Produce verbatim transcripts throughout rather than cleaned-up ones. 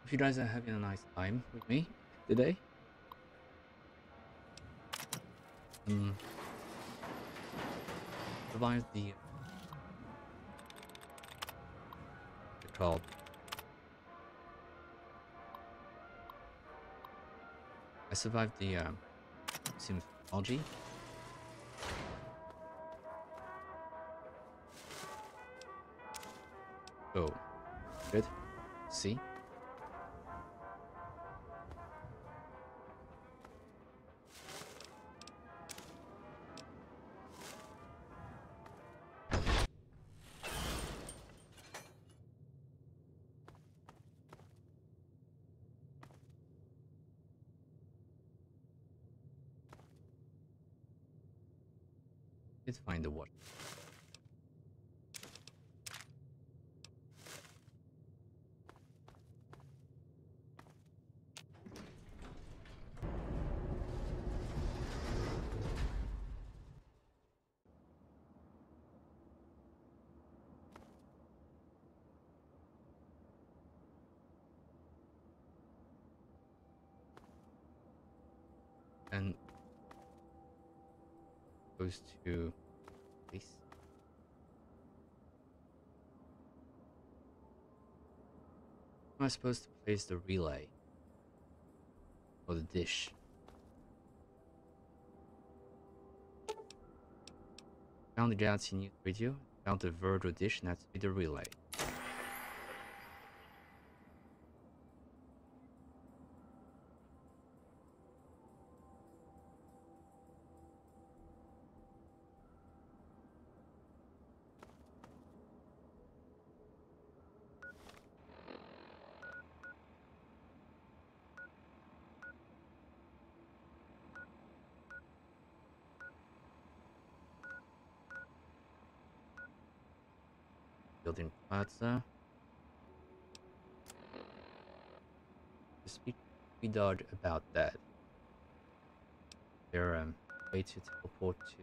If you guys are having a nice time with me today, um, survived the the called. I survived the um, Sims algae. Oh, good. See. Did find the water. And goes to base. Am I supposed to place the relay or the dish? Found the Galaxy News Radio. Found the Virtual dish, and that's the relay. Building Plaza. Speak to Dodge about that. Their um, way to teleport to.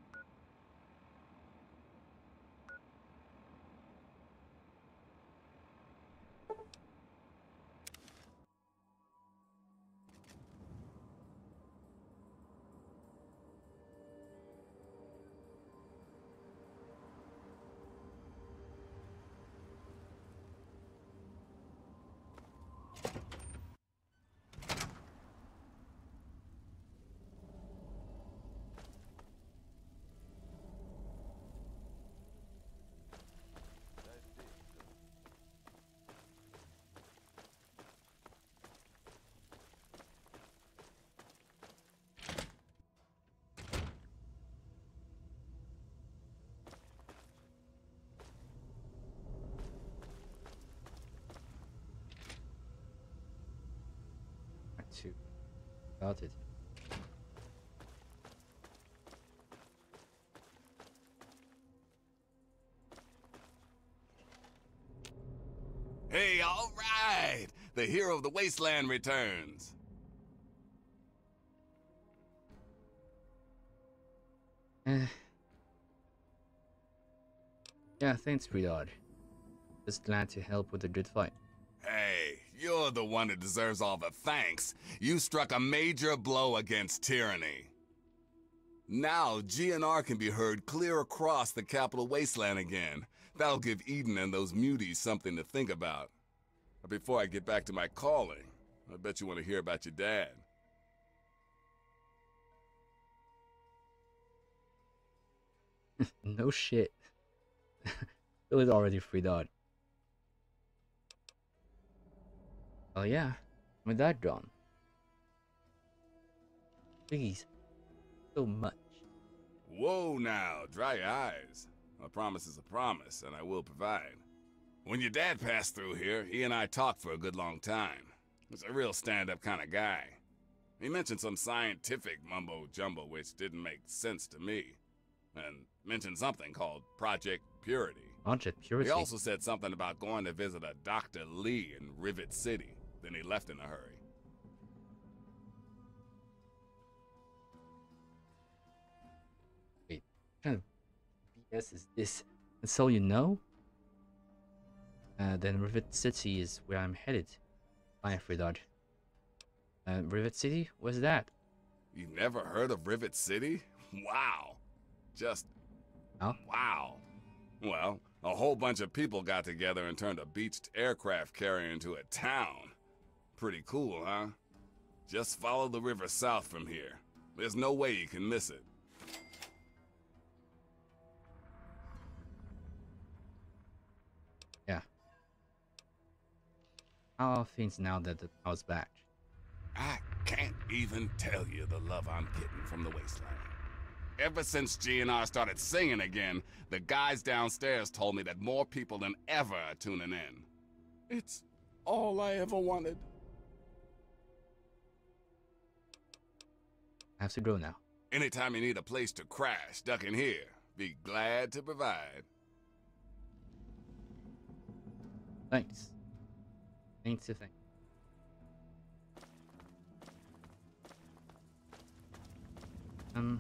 To about it. Hey, all right! The hero of the wasteland returns. Eh. Yeah, thanks, Predod. Just glad to help with a good fight. Hey, you're the one that deserves all the thanks. You struck a major blow against tyranny. Now, G N R can be heard clear across the capital wasteland again. That'll give Eden and those muties something to think about. But before I get back to my calling, I bet you want to hear about your dad. No shit. Billy's already Predod. Oh yeah, my dad gone. Please, so much. Whoa now, dry your eyes. A promise is a promise, and I will provide. When your dad passed through here, he and I talked for a good long time. He's a real stand-up kind of guy. He mentioned some scientific mumbo-jumbo which didn't make sense to me. And mentioned something called Project Purity. Project Purity? He also said something about going to visit a Doctor Lee in Rivet City. Then he left in a hurry. Wait, what kind of B S is this? And so you know? Uh, then Rivet City is where I'm headed. Fine, Free Dodge. Uh, Rivet City? What's that? You never heard of Rivet City? Wow. Just Oh? wow. Well, a whole bunch of people got together and turned a beached aircraft carrier into a town. Pretty cool, huh? Just follow the river south from here. There's no way you can miss it. Yeah. How are things now that the power's back? I can't even tell you the love I'm getting from the wasteland. Ever since G N R started singing again, the guys downstairs told me that more people than ever are tuning in. It's all I ever wanted. I have to go now. Anytime you need a place to crash, duck in here. Be glad to provide. Thanks. Thanks to thank. Um.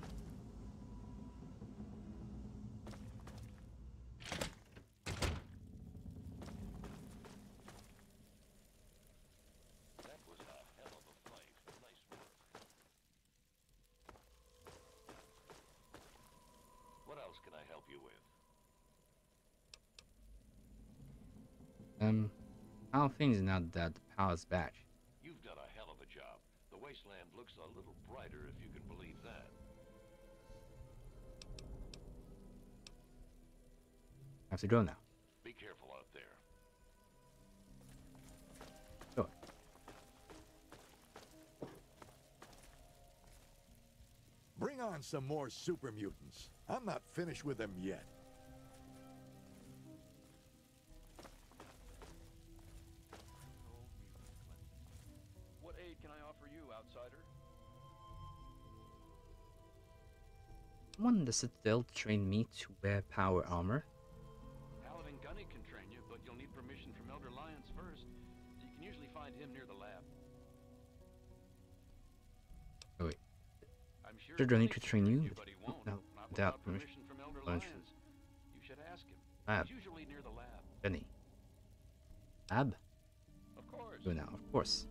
That was a hell of a fight. Nice work. What else can I help you with? Um. How are things now that the power's back? You've done a hell of a job. The wasteland looks a little brighter, if you can believe that. I have to go now. Be careful out there. Sure. Bring on some more super mutants. I'm not finished with them yet. What aid can I offer you, outsider? Someone in the Citadel trained me to wear power armor. Paladin Gunny can train you, but you'll need permission from Elder Lyons first. You can usually find him near the lab. Oh wait. I'm sure Sure, do I need Gunny to can train you? but he won't. No, Not without without permission. permission from Elder Lunch. Lyons. You should ask him. Lab. He's usually near the lab. Benny. Lab? Of course. Go now, of course.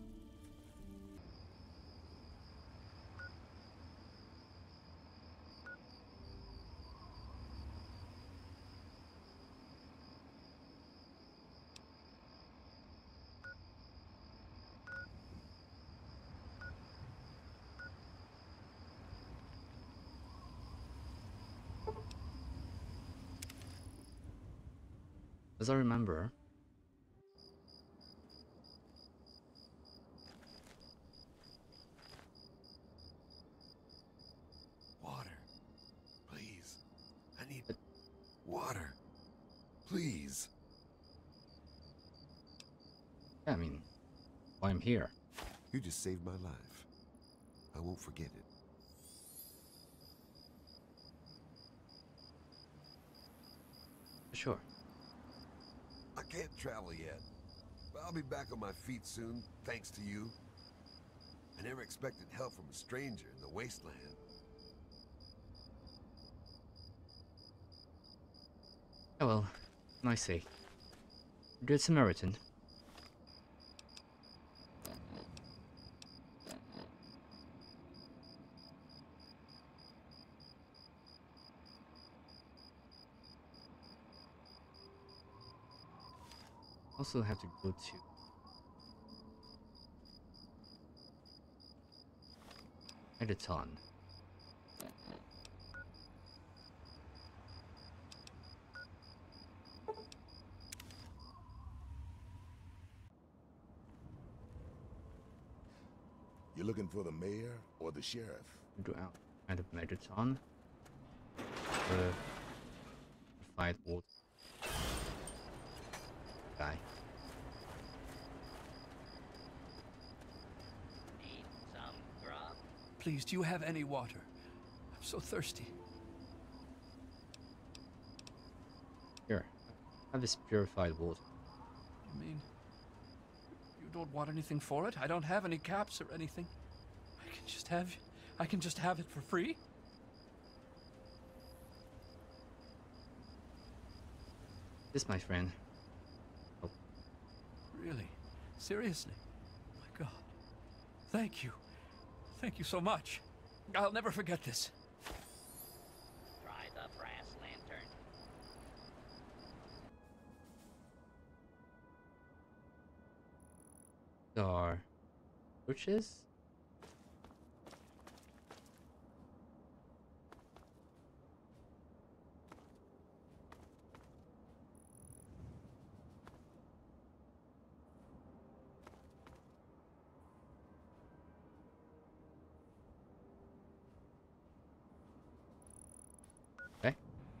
As I remember, Water. Please. I need water. Please. yeah, I mean, why I'm here. You just saved my life. I won't forget it. Sure. I can't travel yet, but I'll be back on my feet soon, thanks to you. I never expected help from a stranger in the wasteland. Oh well, I say. Good Samaritan. Also have to go to Megaton. You looking for the mayor or the sheriff? Go out kind of Megaton. The fight water guy. Need some grub? Please, do you have any water? I'm so thirsty. Here, have this purified water. You mean you don't want anything for it? I don't have any caps or anything. I can just have I can just have it for free? This, my friend. Really? Seriously? God. Thank you. Thank you so much. I'll never forget this. Try the brass lantern. Are torches? Okay.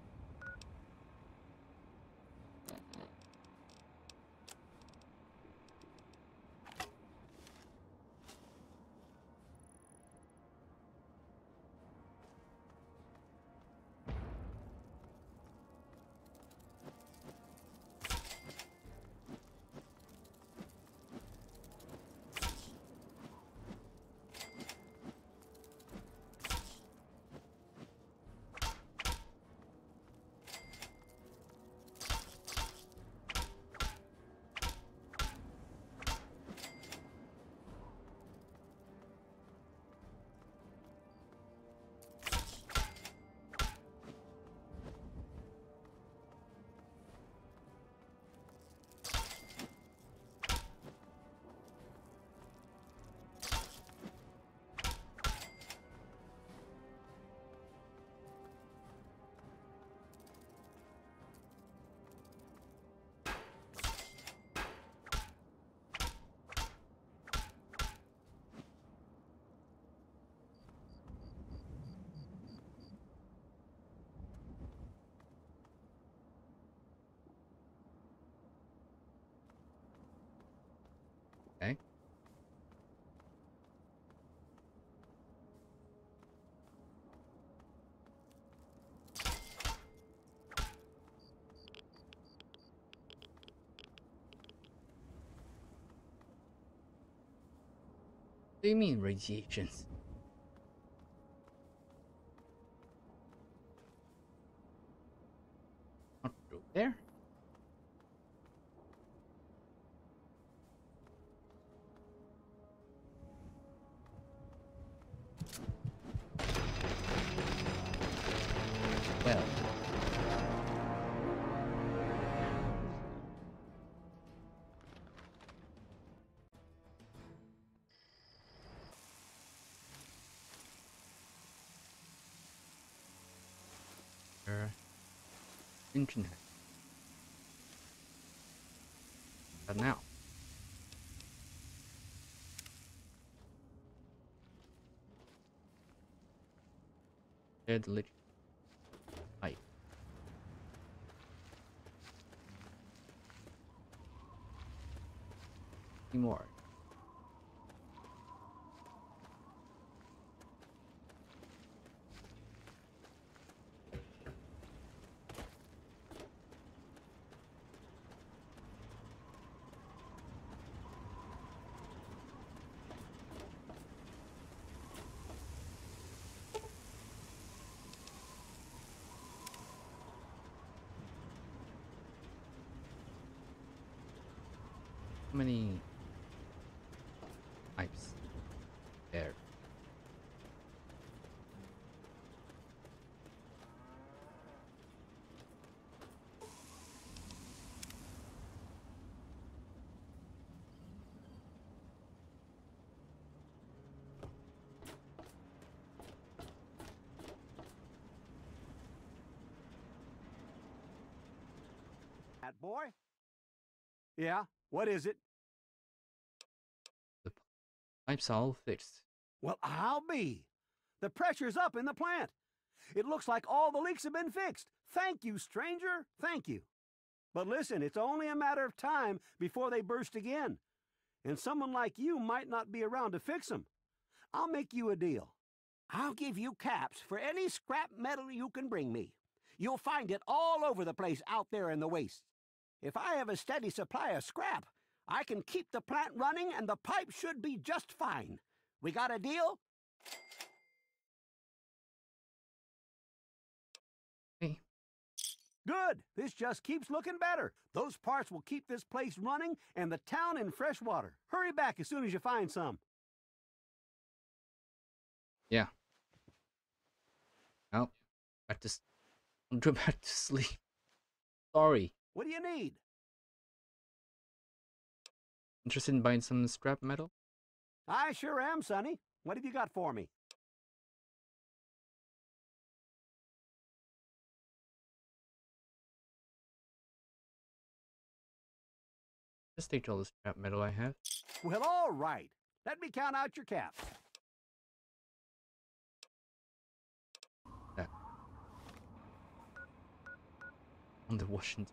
Okay. What do you mean radiations? Not through there? Well. Er, internet. But now. Dead lit. Pipe. More. How many pipes there? That boy? Yeah, what is it? The pipes are all fixed. Well, I'll be. The pressure's up in the plant. It looks like all the leaks have been fixed. Thank you, stranger. Thank you. But listen, it's only a matter of time before they burst again. And someone like you might not be around to fix them. I'll make you a deal. I'll give you caps for any scrap metal you can bring me. You'll find it all over the place out there in the wastes. If I have a steady supply of scrap, I can keep the plant running and the pipe should be just fine. We got a deal? Hey. Good. This just keeps looking better. Those parts will keep this place running and the town in fresh water. Hurry back as soon as you find some. Yeah. Oh, back to. s- I'll go back to sleep. Sorry. What do you need? Interested in buying some scrap metal? I sure am, Sonny. What have you got for me? Just take all the scrap metal I have. Well, all right. Let me count out your caps. That. On the Washington.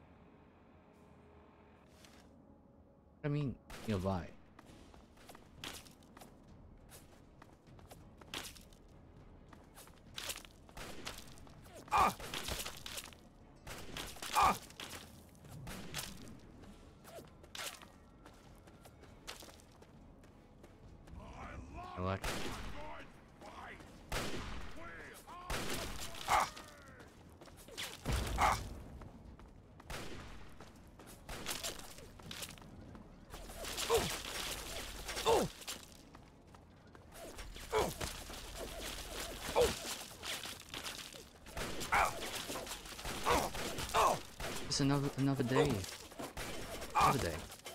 I mean, nearby. Ah! Ah! I like. It's another another day. Another day.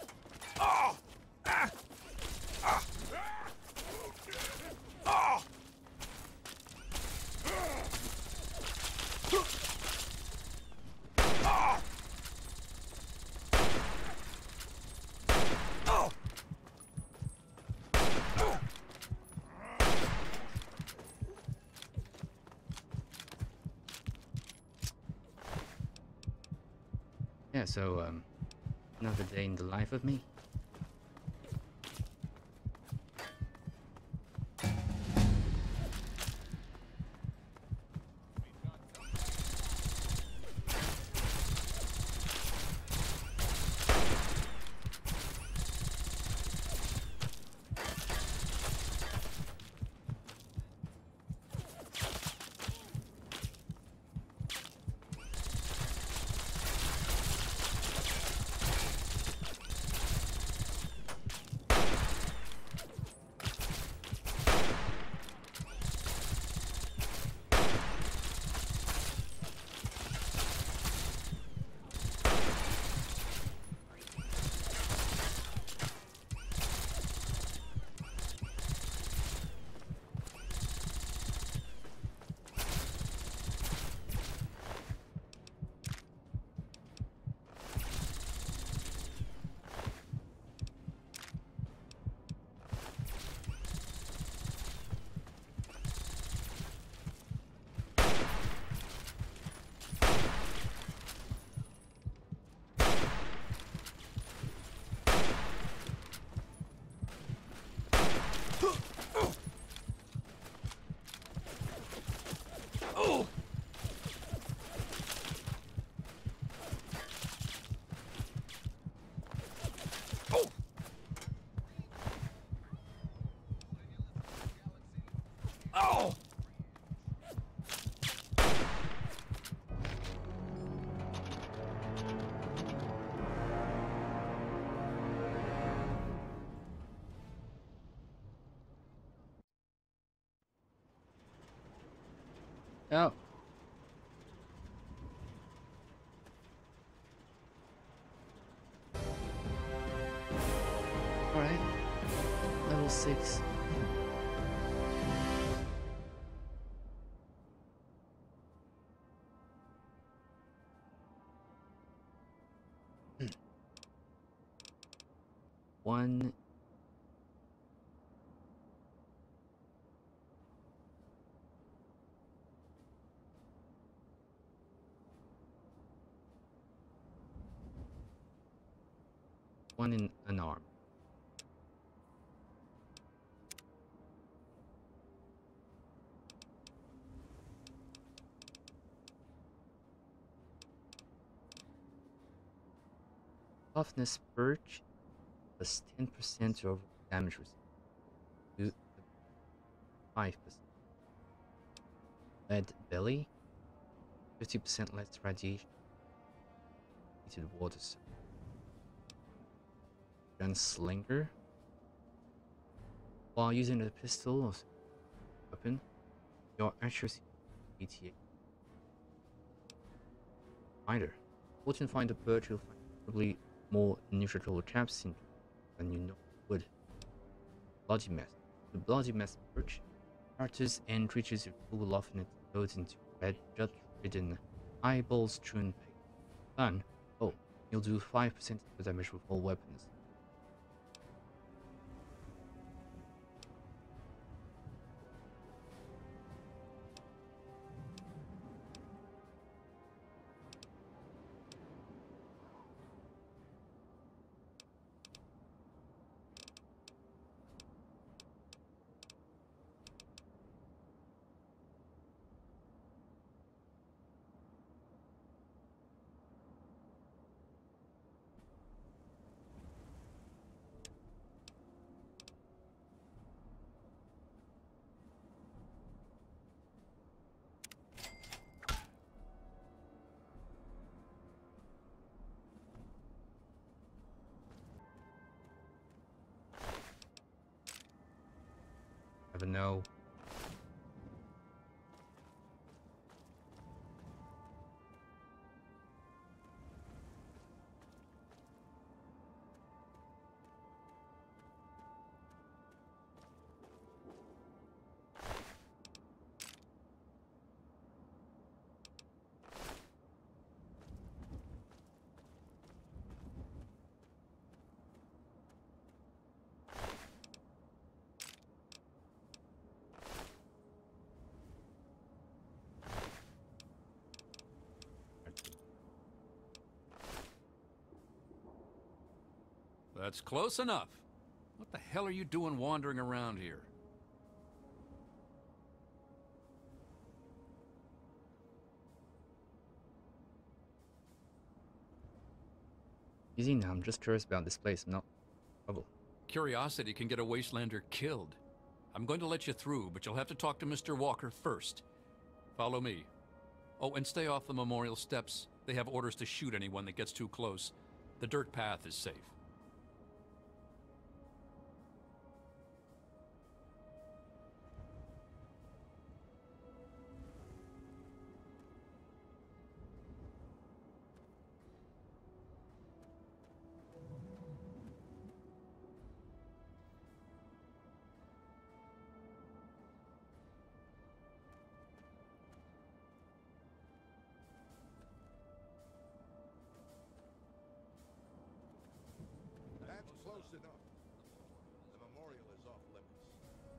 Yeah, so um another day in the life of me. Oh. Alright. Level six. Hmm. One. One in an arm. Toughness perch plus ten percent to overall damage received. five percent. Lead belly, fifty percent less radiation. heated waters. Gunslinger. While using a pistol or weapon, your actual E T A. Finder. Fortune Finder Birch will find probably more neutral traps in than you know would. Bloody Mess. The Bloody Mess Birch. Characters and creatures full often it goes into red jut ridden eyeballs strewn pain. Then, oh, you'll do five percent of the damage with all weapons. Never know. That's close enough. What the hell are you doing wandering around here? Easy now, I'm just curious about this place, I'm not in trouble. Curiosity can get a Wastelander killed. I'm going to let you through, but you'll have to talk to Mister Walker first. Follow me. Oh, and stay off the memorial steps. They have orders to shoot anyone that gets too close. The dirt path is safe. That's close enough. The memorial is off limits.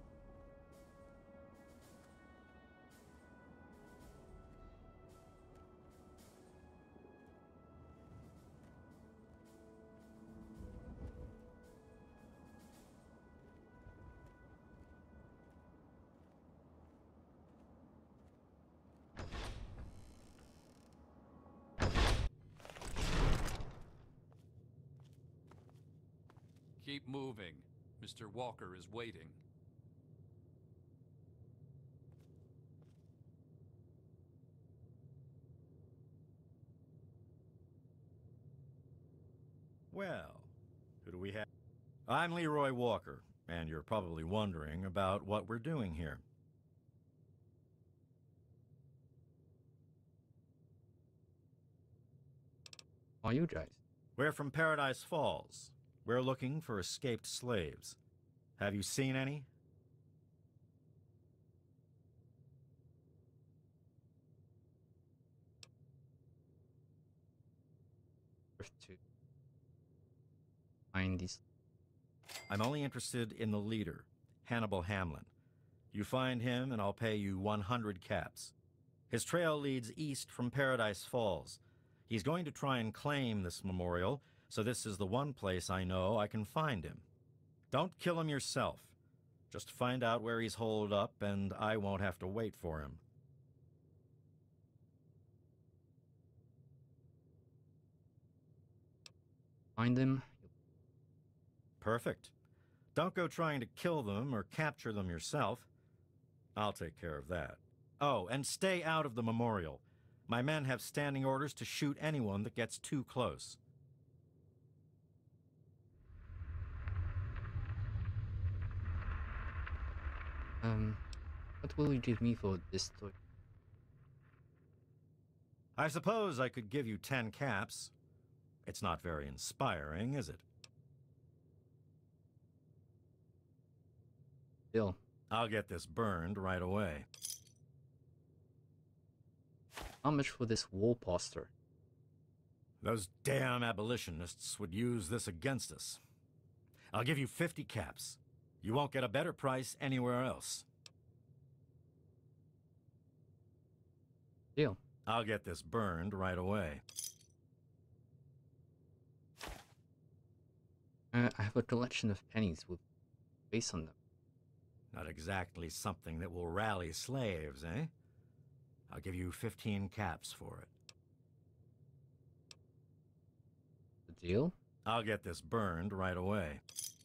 Keep moving. Mister Walker is waiting. Well, who do we have? I'm Leroy Walker, and you're probably wondering about what we're doing here. Are you guys? We're from Paradise Falls. We're looking for escaped slaves. Have you seen any? To find these. I'm only interested in the leader, Hannibal Hamlin. You find him and I'll pay you one hundred caps. His trail leads east from Paradise Falls. He's going to try and claim this memorial, so this is the one place I know I can find him. Don't kill him yourself. Just find out where he's holed up and I won't have to wait for him. Find them. Perfect. Don't go trying to kill them or capture them yourself. I'll take care of that. Oh, and stay out of the memorial. My men have standing orders to shoot anyone that gets too close. Um, what will you give me for this story? I suppose I could give you ten caps. It's not very inspiring, is it? Still, I'll get this burned right away. how much for this wall poster? Those damn abolitionists would use this against us. I'll give you fifty caps. You won't get a better price anywhere else. Deal. I'll get this burned right away. Uh, I have a collection of pennies with face on them. Not exactly something that will rally slaves, eh? I'll give you fifteen caps for it. The deal? I'll get this burned right away.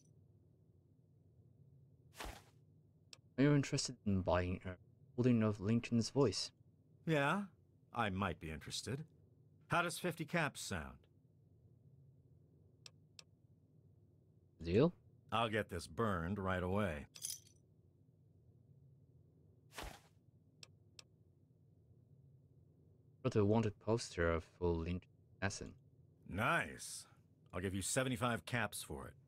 Are you interested in buying a holding of Lincoln's voice? Yeah, I might be interested. How does fifty caps sound? Deal? I'll get this burned right away. Got a wanted poster for Lincoln Assassin. Nice. I'll give you seventy-five caps for it.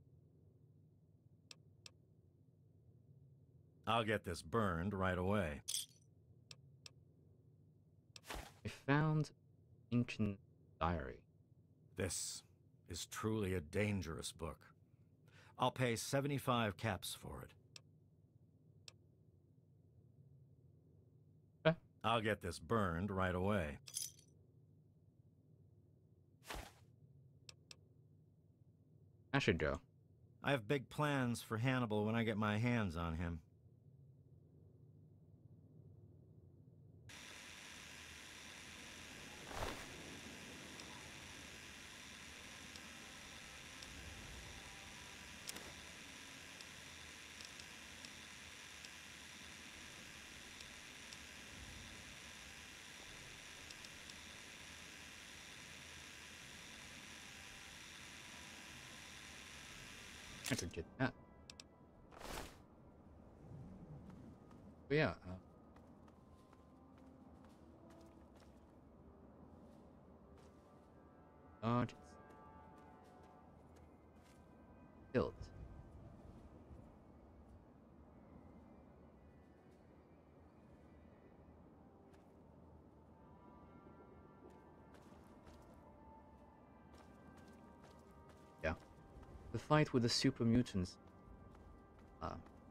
I'll get this burned right away. I found Lincoln's diary. This is truly a dangerous book. I'll pay seventy-five caps for it. Okay. I'll get this burned right away. I should go. I have big plans for Hannibal when I get my hands on him. I could get that. But yeah. Uh, God, it's killed. Yeah. The fight with the super mutants. Uh,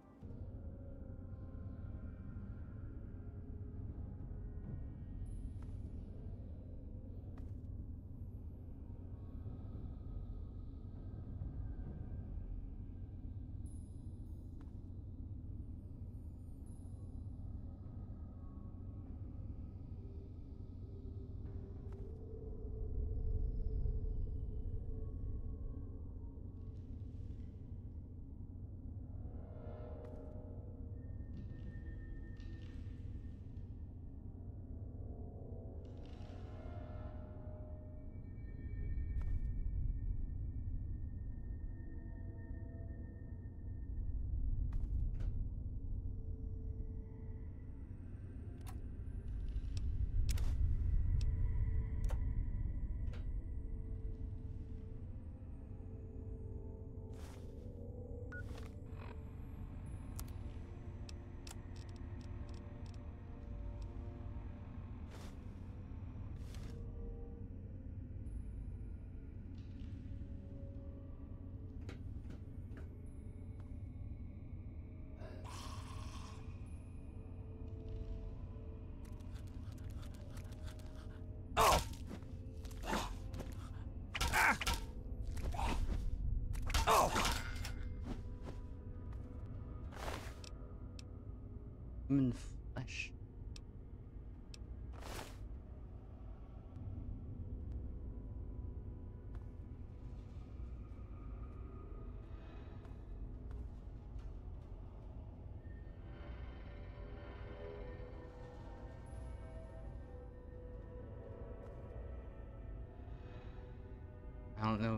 human flesh. don't know.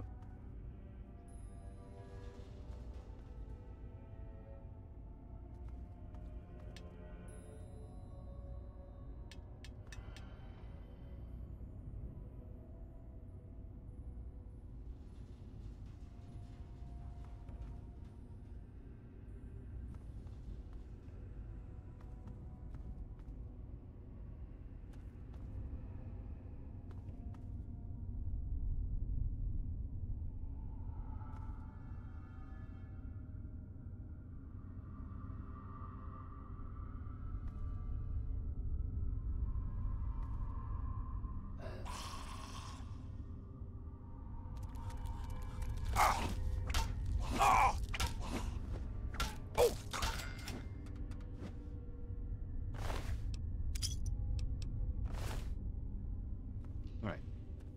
All right.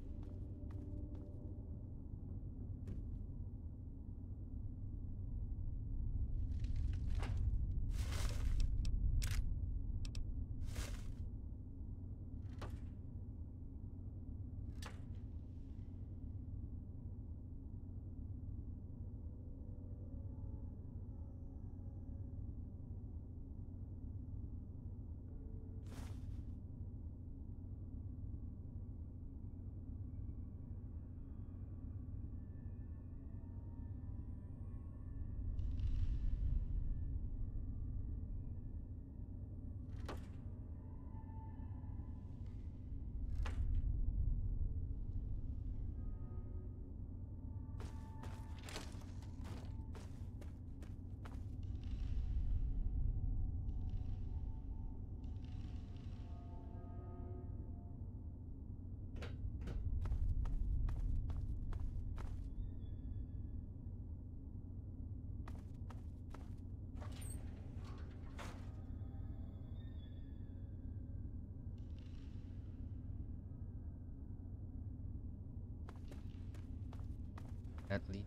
At least.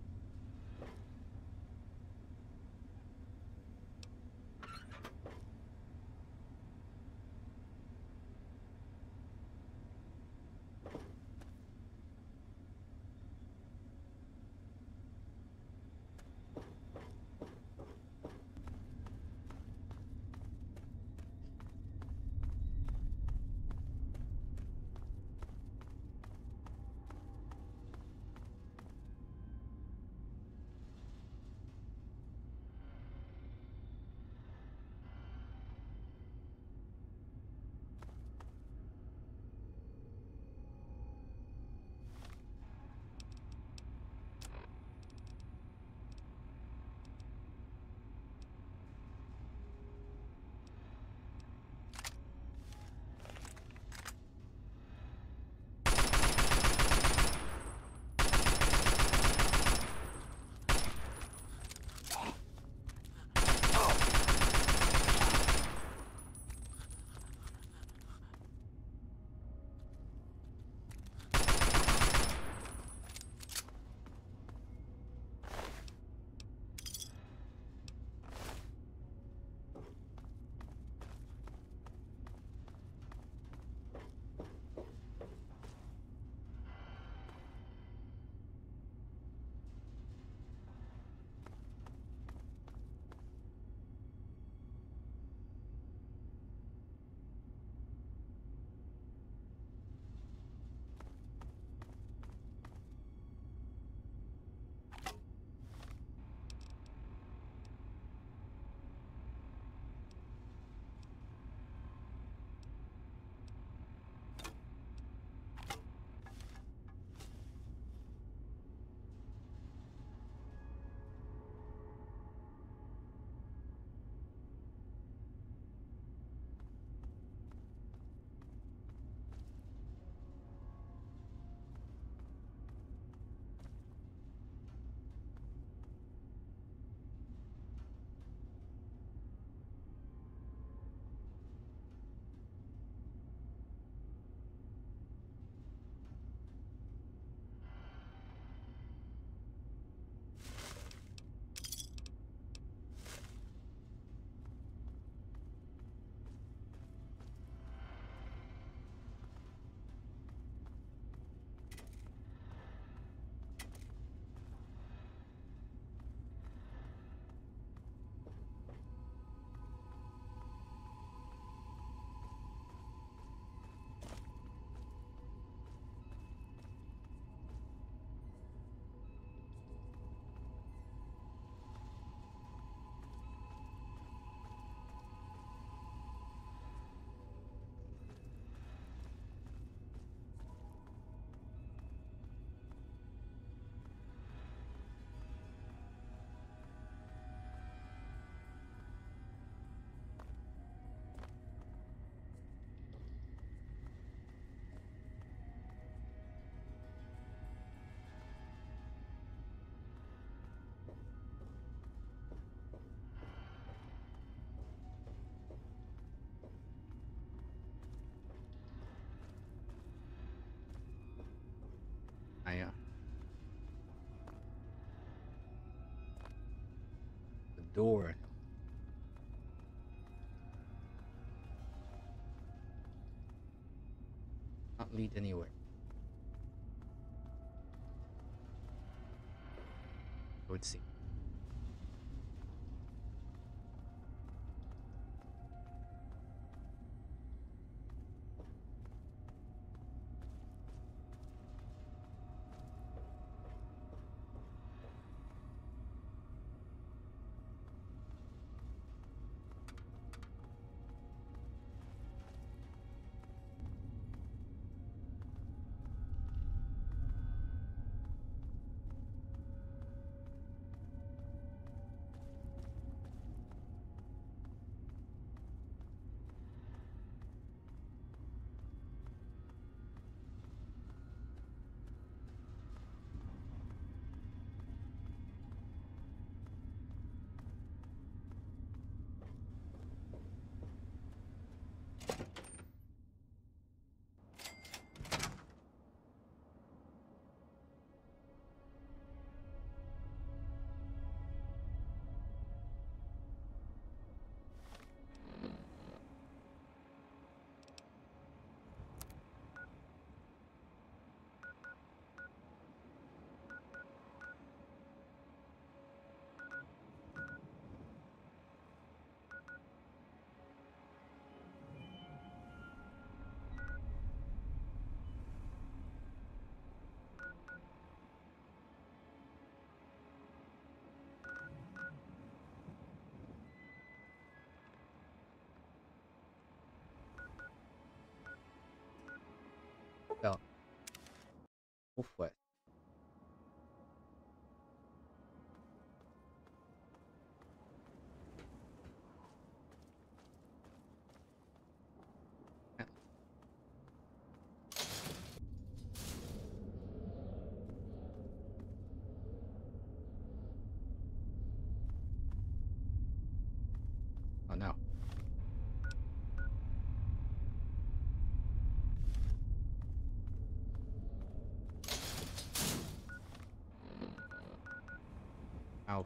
door. Not lead anywhere. I would see. Well, northwest. Yeah. Oh no. Ow.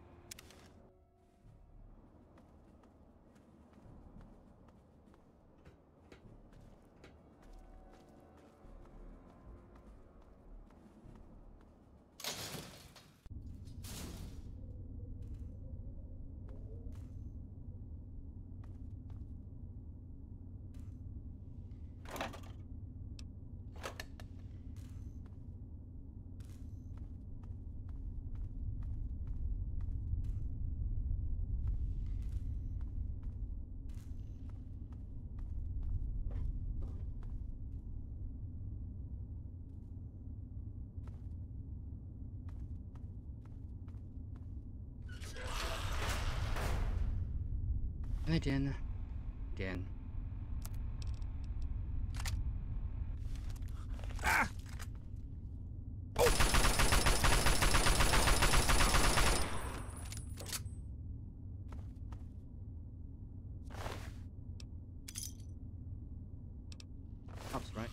And again, again. Ah! Helps, right?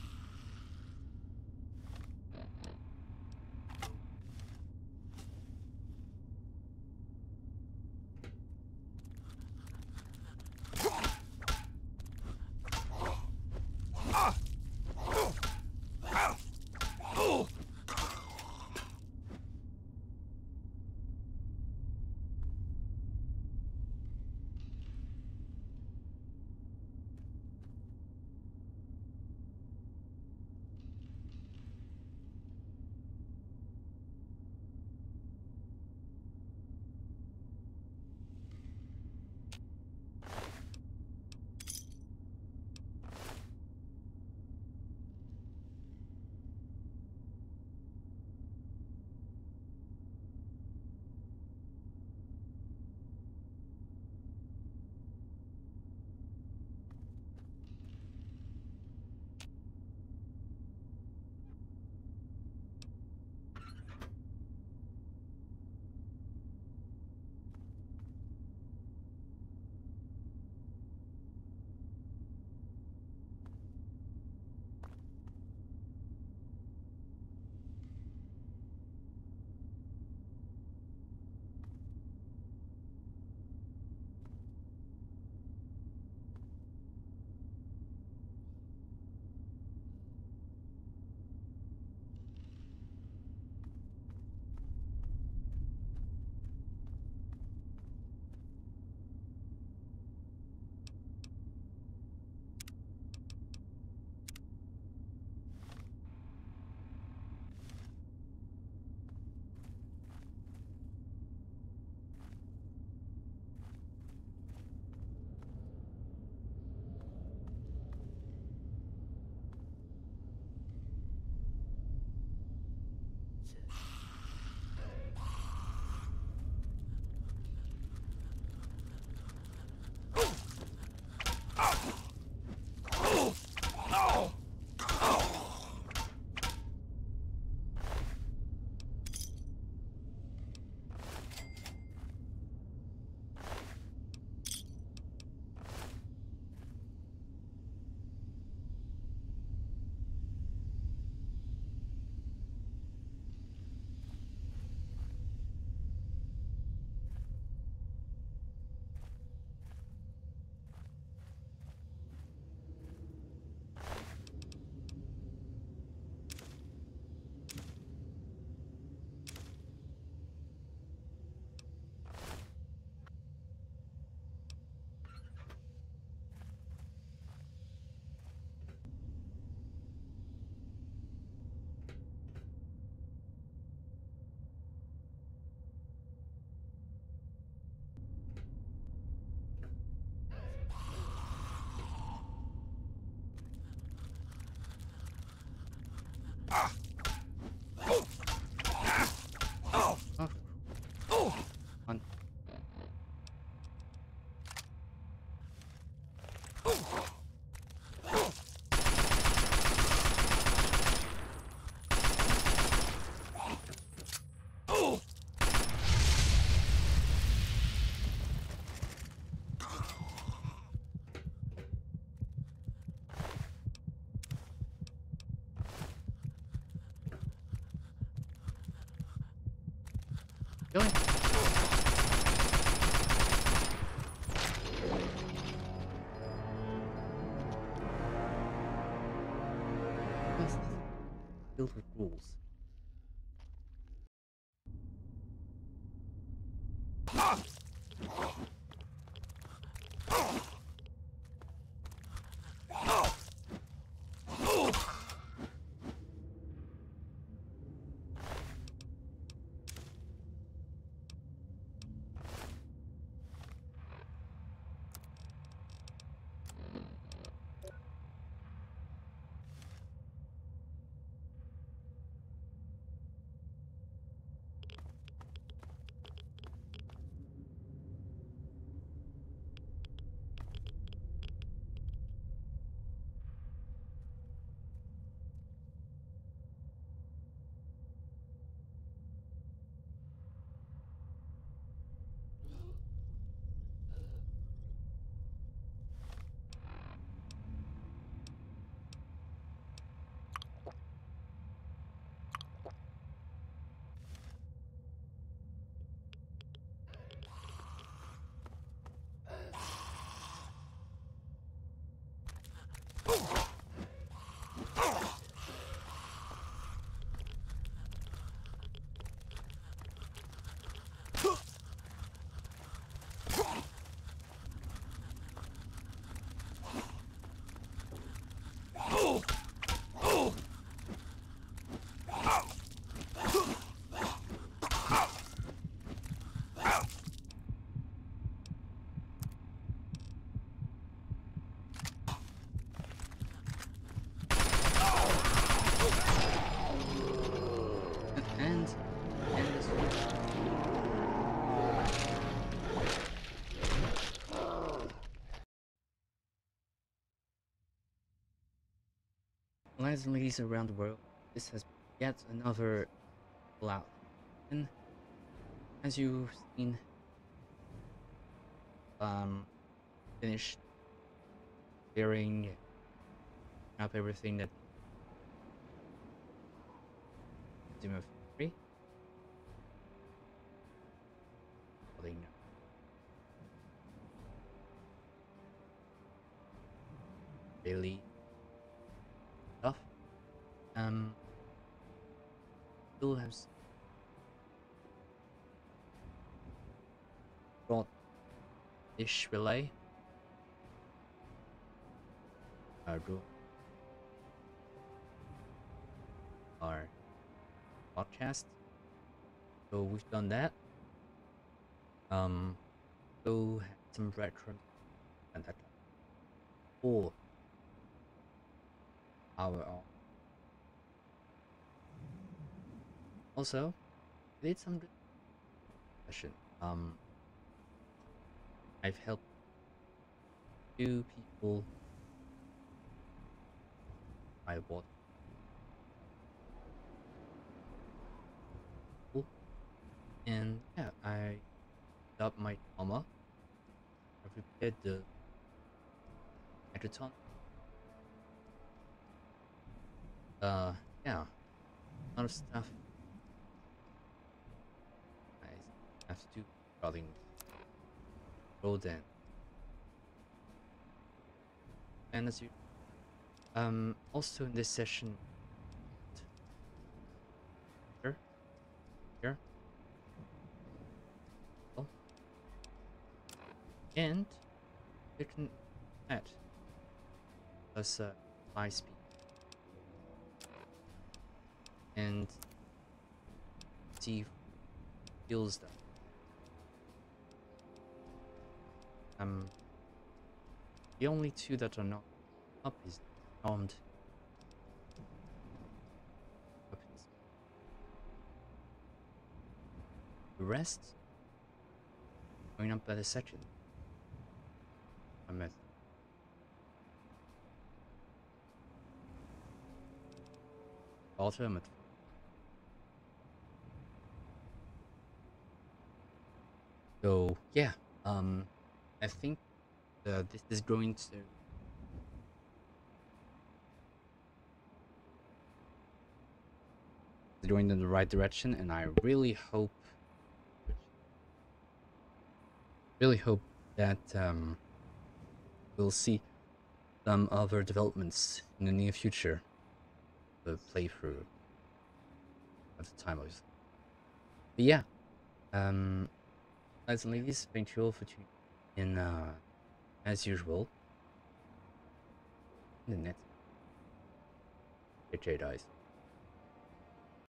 Oh. On. Going. What's this? Filled with rules. And and this Ladies and ladies around the world, this has been yet another Fallout. And as you've seen, um, finished clearing up everything that Doom of three. Daily stuff. Um, still have brought ish relay. Our do our podcast. So we've done that. Um, so had some retro and that for our own. Also, did some discussion. Um, I've helped two people. I bought. And yeah, I got my armor. I repaired the Megaton. Uh, yeah, a lot of stuff I have to do regarding Rodan. And as you, um, also in this session, here, here. And it can add plus uh, high speed and see feels that um the only two that are not up is armed the rest going up by the section. I missed. Ultimate. So yeah, um, I think uh, this is going to going in the right direction, and I really hope, really hope that um, we'll see some other developments in the near future. The playthrough at the time, obviously. But yeah, um, guys and ladies, thank you all for tuning in. Uh, as usual, in the next J J dies.